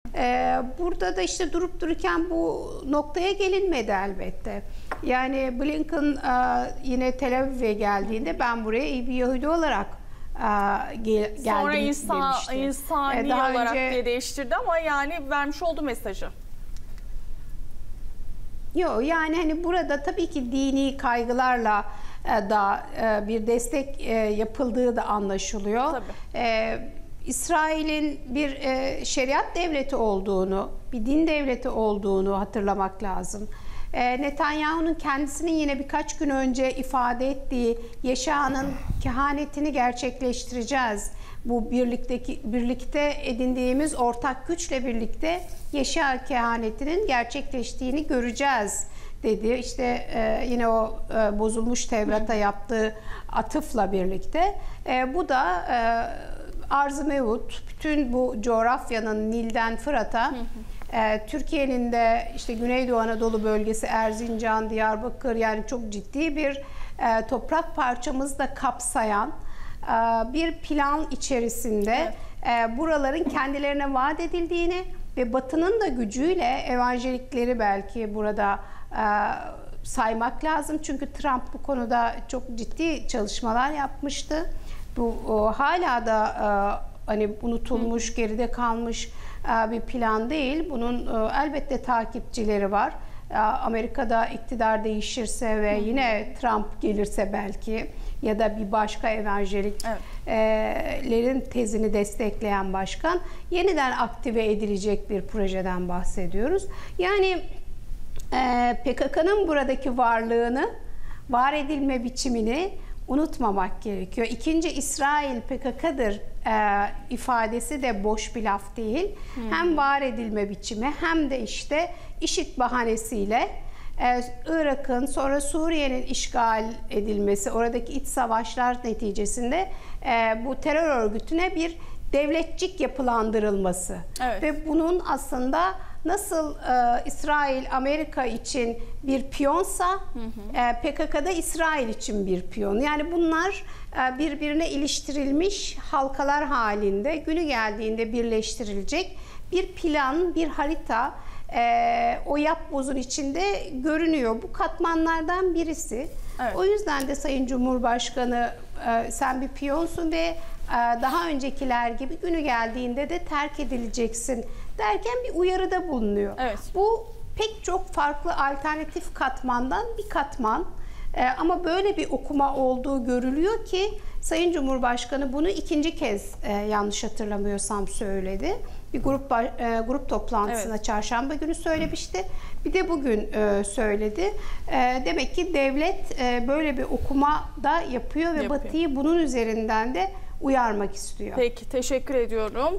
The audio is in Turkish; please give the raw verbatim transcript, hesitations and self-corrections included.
Ee, burada da işte durup dururken bu noktaya gelinmedi elbette. Yani Blinken e, yine Tel Aviv'e geldiğinde ben buraya bir Yahudi olarak e, gel, geldim Sonra insan, demişti. insani Ee, daha olarak önce, diye değiştirdi ama yani vermiş olduğu mesajı. Yok yani hani burada tabii ki dini kaygılarla e, da e, bir destek e, yapıldığı da anlaşılıyor. Tabii. E, İsrail'in bir e, şeriat devleti olduğunu, bir din devleti olduğunu hatırlamak lazım. E, Netanyahu'nun kendisinin yine birkaç gün önce ifade ettiği Yeşa'nın kehanetini gerçekleştireceğiz. Bu birlikteki birlikte edindiğimiz ortak güçle birlikte Yeşa kehanetinin gerçekleştiğini göreceğiz dedi. İşte e, yine o e, bozulmuş Tevrat'a yaptığı atıfla birlikte. E, bu da e, Arz-ı Mevut, bütün bu coğrafyanın Nil'den Fırat'a, e, Türkiye'nin de işte Güneydoğu Anadolu bölgesi, Erzincan, Diyarbakır, yani çok ciddi bir e, toprak parçamızı da kapsayan e, bir plan içerisinde evet. e, buraların kendilerine vaat edildiğini ve Batı'nın da gücüyle evangelikleri belki burada e, saymak lazım. Çünkü Trump bu konuda çok ciddi çalışmalar yapmıştı. Bu o, hala da e, hani unutulmuş, geride kalmış e, bir plan değil. Bunun e, elbette takipçileri var. E, Amerika'da iktidar değişirse ve yine Trump gelirse belki ya da bir başka evangeliklerin evet. tezini destekleyen başkan yeniden aktive edilecek bir projeden bahsediyoruz. Yani e, P K K'nın buradaki varlığını, var edilme biçimini unutmamak gerekiyor. İkinci İsrail P K K'dır e, ifadesi de boş bir laf değil. Hmm. Hem var edilme biçimi hem de işte IŞİD bahanesiyle e, Irak'ın sonra Suriye'nin işgal edilmesi, oradaki iç savaşlar neticesinde e, bu terör örgütüne bir devletçik yapılandırılması. Evet. Ve bunun aslında nasıl e, İsrail Amerika için bir piyonsa hı hı. E, P K K'da İsrail için bir piyon. Yani bunlar e, birbirine iliştirilmiş halkalar halinde günü geldiğinde birleştirilecek bir plan, bir harita e, o yapbozun içinde görünüyor. Bu katmanlardan birisi. Evet. O yüzden de Sayın Cumhurbaşkanı e, sen bir piyonsun ve daha öncekiler gibi günü geldiğinde de terk edileceksin derken bir uyarıda bulunuyor. Evet. Bu pek çok farklı alternatif katmandan bir katman. Ee, ama böyle bir okuma olduğu görülüyor ki Sayın Cumhurbaşkanı bunu ikinci kez e, yanlış hatırlamıyorsam söyledi. Bir grup e, grup toplantısına evet. çarşamba günü söylemişti. Bir de bugün e, söyledi. E, demek ki devlet e, böyle bir okuma da yapıyor ve yapıyor. Batı'yı bunun üzerinden de uyarmak istiyor. Peki, teşekkür ediyorum.